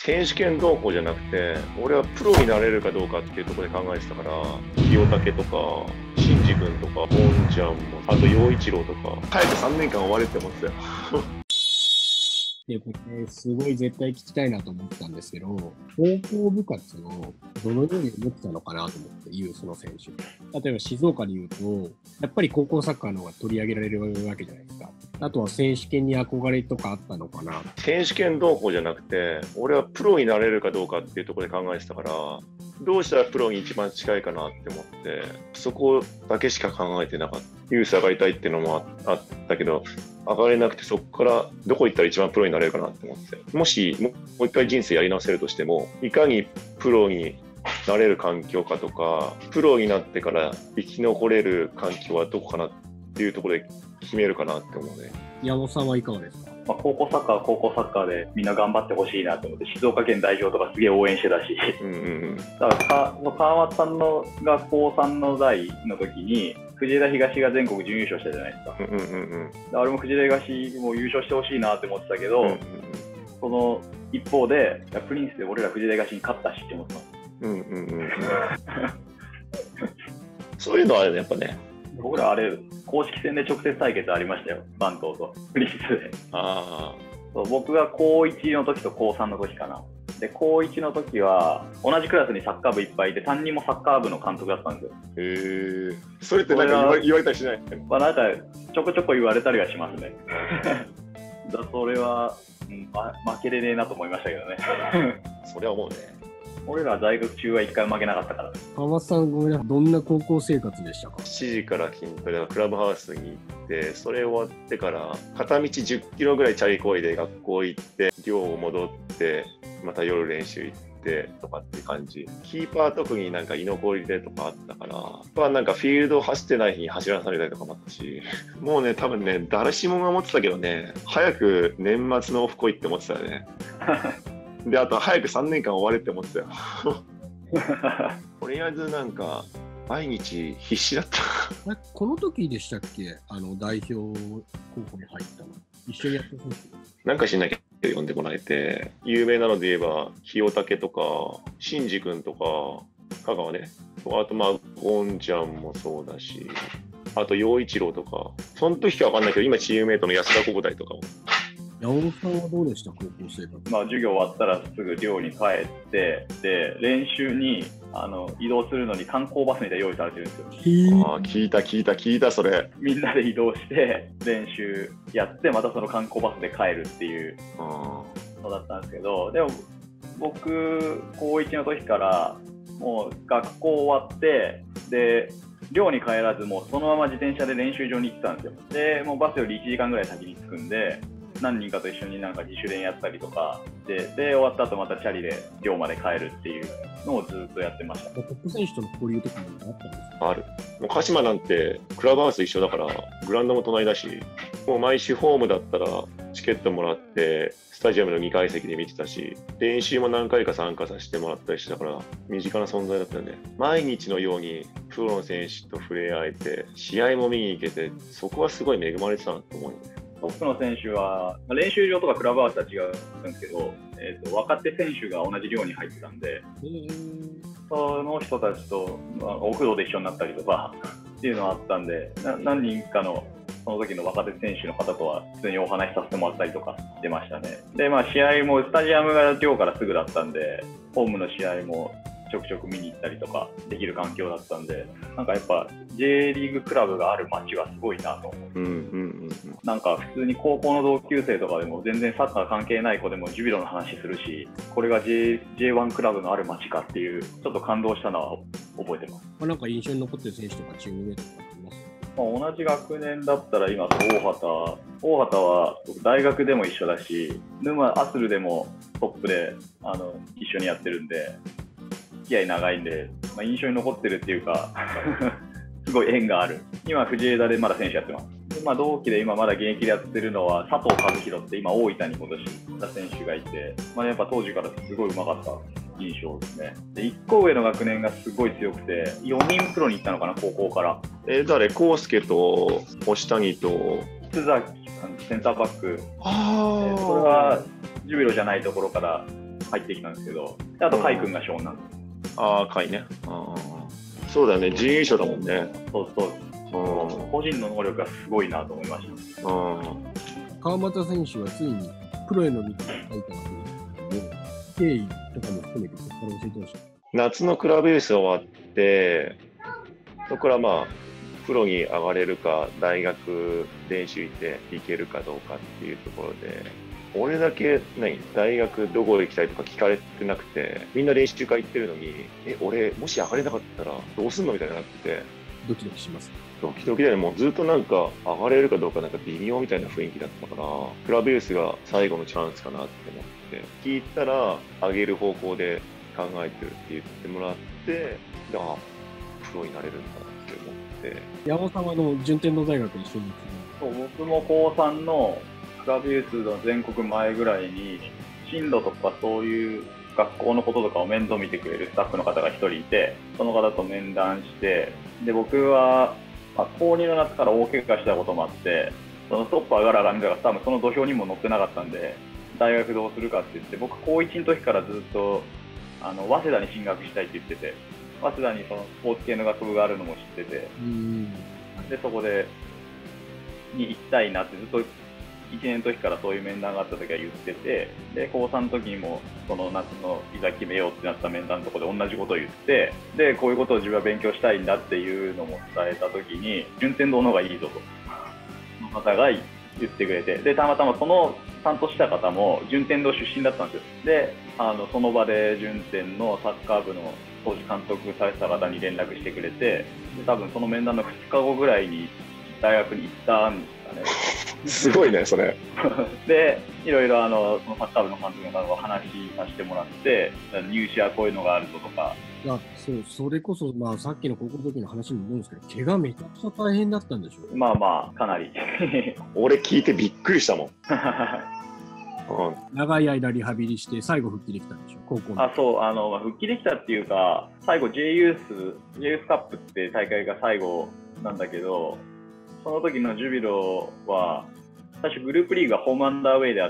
選手権動向じゃなくて、俺はプロになれるかどうかっていうところで考えてたから、清武とか、シンジ君とか、ボンちゃんも、あと陽一郎とか、早く3年間終われって思ってたよ。 で、これ、すごい絶対聞きたいなと思ったんですけど、高校部活をどのように思ってたのかなと思って、ユースの選手。例えば静岡で言うと、やっぱり高校サッカーの方が取り上げられるわけじゃないですか。あとは選手権に憧れとかあったのかな。 選手権動向じゃなくて、俺はプロになれるかどうかっていうところで考えてたから、どうしたらプロに一番近いかなって思って、そこだけしか考えてなかった。ユース上がりたいっていうのもあったけど、上がれなくて、そこからどこ行ったら一番プロになれるかなって思って、もしもう一回人生やり直せるとしても、いかにプロになれる環境かとか、プロになってから生き残れる環境はどこかなっていうところで決めるかなって思うね。 山本さんはいかがですか？ 高校サッカーは高校サッカーでみんな頑張ってほしいなと思って、静岡県代表とかすげえ応援してたし、だから川松さんのが高3の代の時に藤枝東が全国準優勝したじゃないですか。あれも藤枝東も優勝してほしいなって思ってたけど、その一方でプリンスで俺ら藤枝東に勝ったしって思ってます。 そういうのはやっぱね、 僕らあれ公式戦で直接対決ありましたよ、関東とプリンスで。そう僕が高1の時と高3の時かな。で高1の時は同じクラスにサッカー部いっぱいいて、担任もサッカー部の監督だったんですよ。 それってなんか言われたりしない？ なんかちょこちょこ言われたりはしますね。それは、負けれねえなと思いましたけどね。 それは思うね。 俺ら在学中は一回負けなかったから。 川松さん、ごめんなさい。どんな高校生活でしたか ？7時から筋トレのクラブハウスに行って、それ終わってから片道10キロぐらいチャリこいで学校行って、寮を戻って、また夜練習行ってとかって感じ。キーパー特になんか居残りでとかあったから、なんかフィールド走ってない日に走らされたりとかもあったし、もうね、多分ね、誰しもが思ってたけどね、早く年末のオフ来いって思ってたよね。で、あと早く3年間終われって思ってたよ。とりあえずなんか、毎日必死だった。 この時でしたっけ、代表候補に入ったの。一緒にやってほしい。 なんかしなきゃ呼んでもらえて、有名なので言えば、清武とか、シンジ君とか、香川ね。あとゴンちゃんもそうだし、あと陽一郎とか、その時かわかんないけど、今チームメイトの安田国大とかも。 山本さんはどうでした、高校生活？ 授業終わったらすぐ寮に帰って、で練習に移動するのに観光バスみたいな用意されてるんですよ。 聞いたそれ。 みんなで移動して練習やって、またその観光バスで帰るっていうのだったんですけど、でも僕高1の時からもう学校終わって、で寮に帰らずもうそのまま自転車で練習場に行ってたんですよ。でもうバスより1時間ぐらい先に着くんで、何人かと一緒になんか自主練やったりとかで終わった後またチャリで寮まで帰るっていうのをずっとやってました。 トップ選手との交流とかもあったんですか？ ある。もう鹿島なんてクラブハウス一緒だから、グラウンドも隣だし、もう毎週ホームだったらチケットもらってスタジアムの2階席で見てたし、練習も何回か参加させてもらったりしてたから、身近な存在だったよね。毎日のようにプロの選手と触れ合えて、試合も見に行けて、そこはすごい恵まれてたなと思うよね。 トップの選手は練習場とかクラブハウスは違うんですけど、若手選手が同じ寮に入ってたんで、その人たちとお風呂で一緒になったりとかっていうのはあったんで、何人かのその時の若手選手の方とは普通にお話しさせてもらったりとかしてましたね。で試合もスタジアムが寮からすぐだったんで、ホームの試合もちょくちょく見に行ったりとかできる環境だったんで、なんかやっぱ J リーグクラブがある街はすごいなと思う。なんか普通に高校の同級生とかでも全然サッカー関係ない子でもジュビロの話するし、これが J1 クラブのある街かっていう、ちょっと感動したのは覚えてます。 なんか印象に残ってる選手とかチームメイトとかいます？ 同じ学年だったら今大畑は大学でも一緒だし、アスルでもトップで一緒にやってるんで、付き合い長いんで、印象に残ってるっていうかすごい縁がある。今藤枝でまだ選手やってます。で同期で今まだ現役でやってるのは佐藤和弘って今大分に今年行った選手がいて、やっぱ当時からすごい上手かった印象ですね。で1個上の学年がすごい強くて、4人プロに行ったのかな、高校から。 誰？康介と押谷と津崎センターバック。それはジュビロじゃないところから入ってきたんですけど、であと甲斐君が湘南。 ああ、甲斐ね。そうだね、準優勝だもんね。 そうそう。個人の能力がすごいなと思いました。 川又選手はついにプロへの道に入ったわけですけども、経緯とかも含めて、ここから教えてほしい。 夏のクラブユース終わって、そこからまあ、プロに上がれるか、大学練習行って行けるかどうかっていうところで、俺だけ大学どこ行きたいとか聞かれてなくて、みんな練習会行ってるのに、俺、もし上がれなかったらどうすんのみたいになって、 ドキドキします。 ドキドキだよね。もうずっとなんか上がれるかどうかなんか微妙みたいな雰囲気だったから、クラブユースが最後のチャンスかなって思って、聞いたら上げる方向で考えてるって言ってもらって、プロになれるんだって思って。 山本さんは順天堂大学一緒にそう、僕も高3のクラブユースの全国前ぐらいに、進路とかそういう学校のこととかを面倒見てくれるスタッフの方が一人いて、その方と面談して、で、僕は、高2の夏から大怪我したこともあって、そのトップ上がる上がるとか多分その土俵にも乗ってなかったんで、大学どうするかって言って、僕高1の時からずっと早稲田に進学したいって言ってて、早稲田にそのスポーツ系の学部があるのも知ってて、で、そこでに行きたいなってずっと1年の時からそういう面談があった時は言ってて、で、高3の時にもその夏のいざ決めようってなった面談のところで同じことを言って、で、こういうことを自分は勉強したいんだっていうのも伝えた時に、順天堂の方がいいぞと、その方が言ってくれて、で、たまたまその担当した方も順天堂出身だったんですよ。で、その場で順天のサッカー部の当時監督されてた方に連絡してくれて、で、多分その面談の2日後ぐらいに大学に行ったんですかね。 すごいね、それ。 で、いろいろそのサッカー部の監督の方が話させてもらって、入試はこういうのがあるぞとか。 いや、それこそ、さっきの高校の時の話にも思うんですけど、怪我めちゃくちゃ大変だったんでしょ。 まあ、かなり。 俺聞いてびっくりしたもん。 長い間リハビリして最後復帰できたんでしょ、高校の。 そう、復帰できたっていうか、最後 J ユースカップって大会が最後なんだけど、その時のジュビロは、最初グループリーグがホームアンダーウェイであって、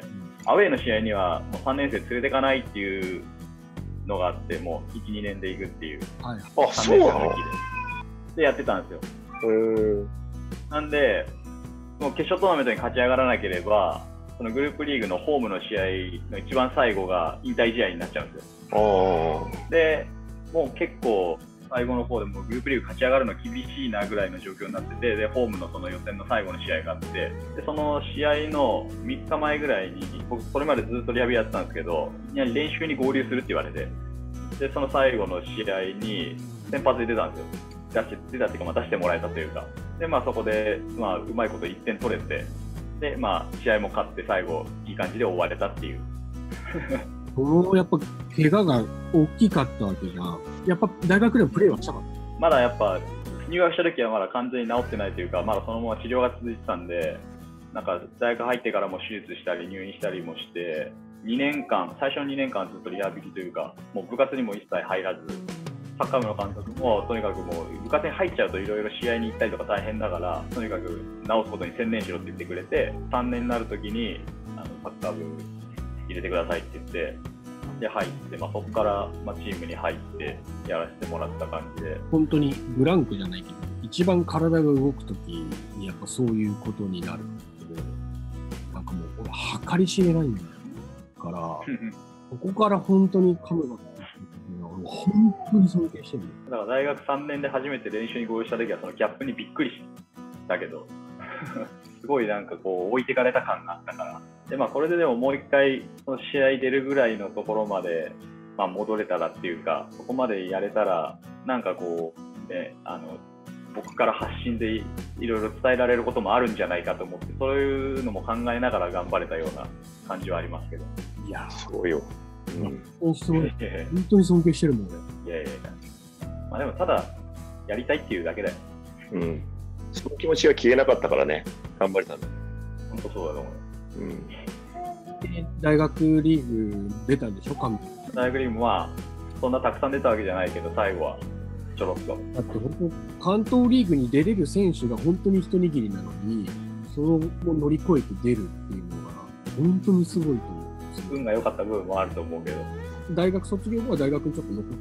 アウェイの試合にはもう3年生連れてかないっていうのがあって、もう1、2年で行くっていう。 はい、 そうなの？ でやってたんですよ。なんで、もう決勝トーナメントに勝ち上がらなければ、そのグループリーグのホームの試合の一番最後が引退試合になっちゃうんですよ。で、もう結構最後の方でもグループリーグ勝ち上がるの厳しいなぐらいの状況になってて、で、ホームのその予選の最後の試合があって、で、その試合の3日前ぐらいに、僕それまでずっとリハビリやってたんですけど、いきなり練習に合流するって言われて、で、その最後の試合に先発で出たんですよ。出たっていうか、出してもらえたというか。で、そこで、うまいこと1点取れて、で、試合も勝って最後、いい感じで終われたっていう。 やっぱ、怪我が大きかったわけが、やっぱ大学でもプレーはしたかった？ まだやっぱ、入学した時はまだ完全に治ってないというか、まだそのまま治療が続いてたんで、なんか大学入ってからも手術したり入院したりもして、2年間、最初の2年間ずっとリハビリというか、もう部活にも一切入らず、サッカー部の監督もとにかくもう部活に入っちゃうといろいろ試合に行ったりとか大変だから、とにかく治すことに専念しろって言ってくれて、3年になるときにサッカー部入れてくださいって言って、で入って、そこからチームに入ってやらせてもらった感じで。 本当にブランクじゃないけど、一番体が動くときにやっぱそういうことになるけど、なんかもう俺計り知れないんだから、ここから本当にカムバック俺本当に尊敬してる。 だから大学3年で初めて練習に合流した時はそのギャップにびっくりしたけどすごいなんかこう置いてかれた感があったから、でこれででももう一回その試合出るぐらいのところまで戻れたらっていうか、そこまでやれたらなんかこうね、僕から発信でいろいろ伝えられることもあるんじゃないかと思って、そういうのも考えながら頑張れたような感じはありますけど。 いやすごいよ。 本当に尊敬してるもんね。 いやでもただやりたいっていうだけだよ。 その気持ちが消えなかったからね、頑張れたんだ。 本当そうだと思う。 大学リーグ出たんでしょ、 大学リーグはそんなたくさん出たわけじゃないけど、最後はちょろっと。 だって本当関東リーグに出れる選手が本当に一握りなのに、それを乗り越えて出るっていうのが本当にすごいと思う。 運が良かった部分もあると思うけど。 大学卒業後は大学にちょっと残った。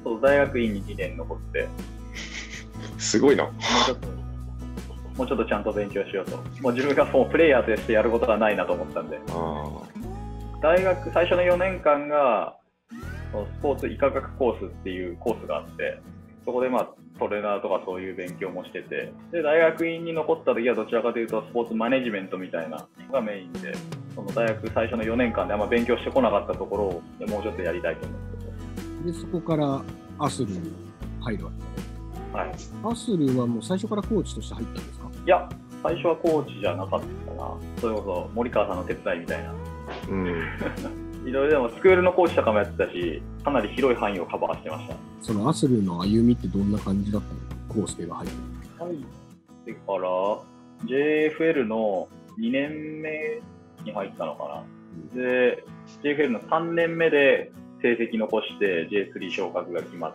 そう、大学院に2年残って。 すごいな。 もうちょっとちゃんと勉強しようと。もう自分がもうプレイヤーとしてやることはないなと思ったんで。大学最初の4年間がスポーツ医科学コースっていうコースがあって、そこでトレーナーとかそういう勉強もしてて、で大学院に残った時はどちらかというとスポーツマネジメントみたいなのがメインで、その大学最初の4年間であんま勉強してこなかったところをもうちょっとやりたいと思って。 でそこからアスルに入るわけ。 はい。 アスルはもう最初からコーチとして入ったんですか？ いや、最初はコーチじゃなかったかな。それこそ森川さんの手伝いみたいな。いろいろでもスクールのコーチとかもやってたし、かなり広い範囲をカバーしてました。 そのアスルの歩みってどんな感じだったの？コースケが入って。 入ってから JFL の2年目に入ったのかな。で、JFL の3年目で成績残して J3 昇格が決まって、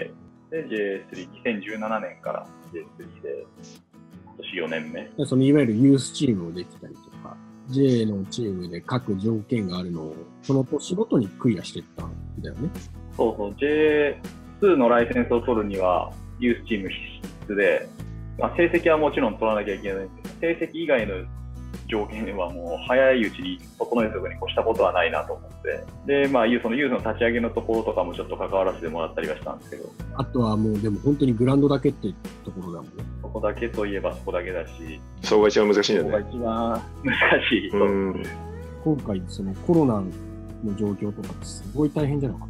で J3、2017年から J3 で今年4年目。 そのいわゆるユースチームをできたりとか、J のチームで各条件があるのをその年ごとにクリアしていったんだよね。 そうそう、J2 のライセンスを取るにはユースチーム必須で、成績はもちろん取らなきゃいけないんですけど、成績以外の条件はもう早いうちに整えておくに越したことはないなと思って、で、そのユースの立ち上げのところとかもちょっと関わらせてもらったりはしたんですけど、 あとはもうでも本当にグラウンドだけってところだもんね。 そこだけといえばそこだけだし、 そこが一番難しいんだそこがね。 一番難しい。 今回そのコロナの状況とかってすごい大変じゃなかった？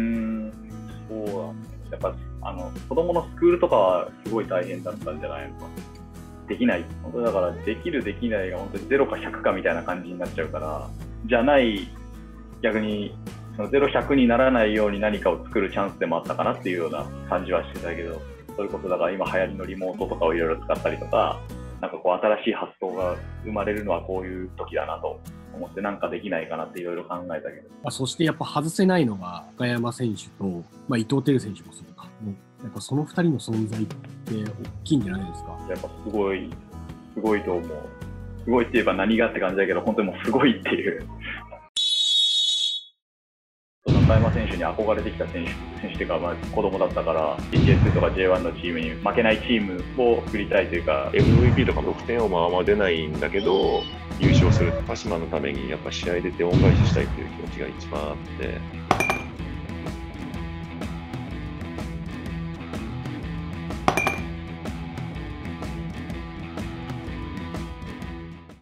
そうだね。やっぱ子供のスクールとかはすごい大変だったんじゃないのか。できない。本当だからできるできないが本当に0か100かみたいな感じになっちゃうから、じゃない逆にその0、100にならないように何かを作るチャンスでもあったかなっていうような感じはしてたけど、そういうことだから今流行りのリモートとかをいろいろ使ったりとか、なんかこう新しい発想が生まれるのはこういう時だなと思って、なんかできないかなっていろいろ考えたけど。 そしてやっぱ外せないのが岡山選手と、伊藤輝選手もそうか。もうやっぱその2人の存在って大きいんじゃないですか？ やっぱすごいと思う。すごいって言えば何がって感じだけど、本当にもうすごいっていう。中山選手に憧れてきた選手っていうか、子供だったから J2 とか J1 のチームに負けないチームを作りたいというか、 MVP とか得点は出ないんだけど優勝する鹿島のためにやっぱ試合出て恩返ししたいっていう気持ちが一番あって。